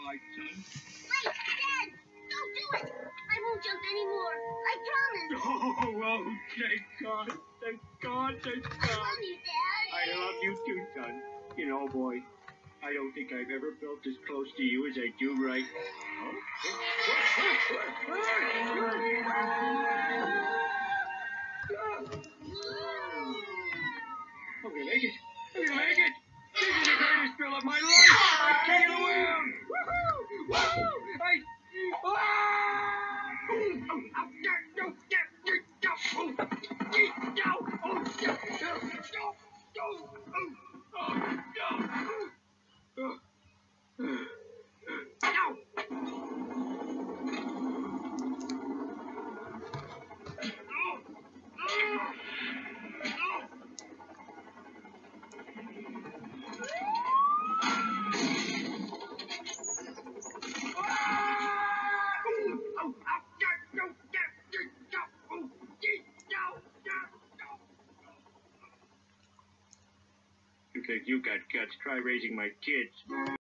right, son. Wait, Dad! Don't do it! I won't jump anymore. I promise. Oh, thank God. Thank God, thank God. I love you, Dad. I love you too, son. You know, boy, I don't think I've ever felt as close to you as I do right now. I'm gonna make it. I'm gonna make it. This is the greatest thrill of my life. I'm king of the world. Woohoo! Woohoo! You think you got guts? Try raising my kids.